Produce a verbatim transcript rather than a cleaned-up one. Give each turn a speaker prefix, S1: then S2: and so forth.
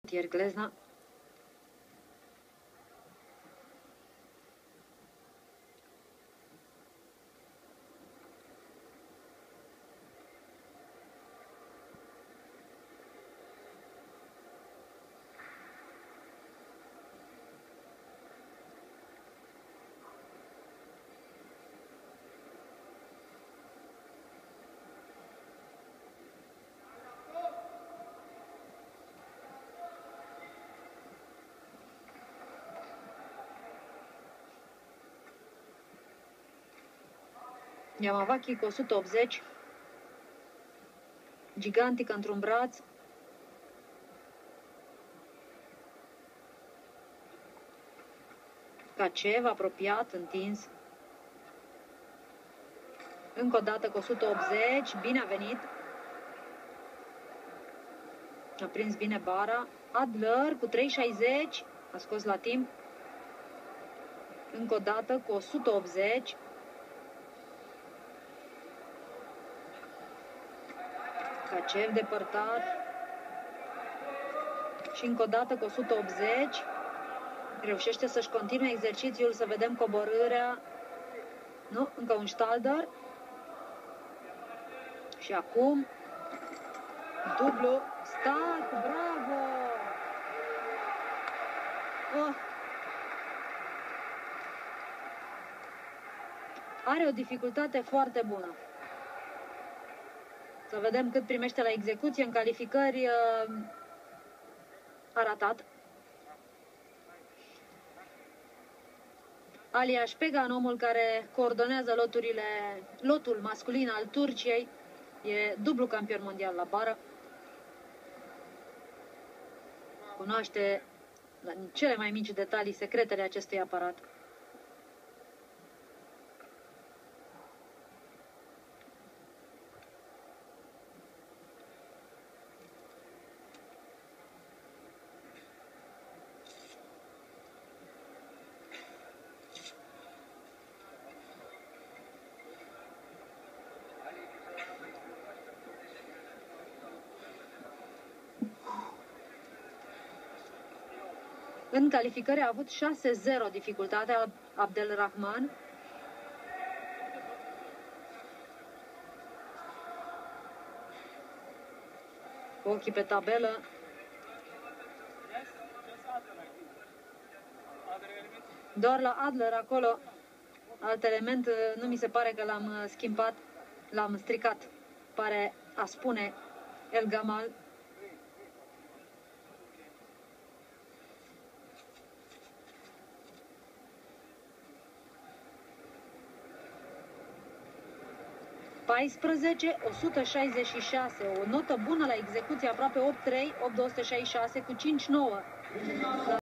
S1: Ieri Glezna. Yamavaki cu o sută optzeci. Gigantic într-un braț. Kacev apropiat, întins. Încă o dată cu o sută optzeci. Bine a venit. A prins bine bara. Adler cu trei șaizeci. A scos la timp. Încă o dată cu o sută optzeci. Kacev depărtat. Și încă o dată cu o sută optzeci. Reușește să-și continue exercițiul, să vedem coborârea. Nu, încă un Stalder. Și acum dublu start, bravo! Oh. Are o dificultate foarte bună. Să vedem cât primește la execuție. În calificări a ratat. Alia Șpegan, omul care coordonează loturile, lotul masculin al Turciei, e dublu campion mondial la bară. Cunoaște la cele mai mici detalii secretele acestui aparat. În calificări a avut șase zero dificultatea Abdelrahman. Cu ochii pe tabelă. Doar la Adler acolo. Alt element, nu mi se pare că l-am schimbat, l-am stricat. Pare a spune El Gamal. paisprezece o sută șaizeci și șase, o notă bună la execuție, aproape opt trei, opt două șase șase cu cinci nouă.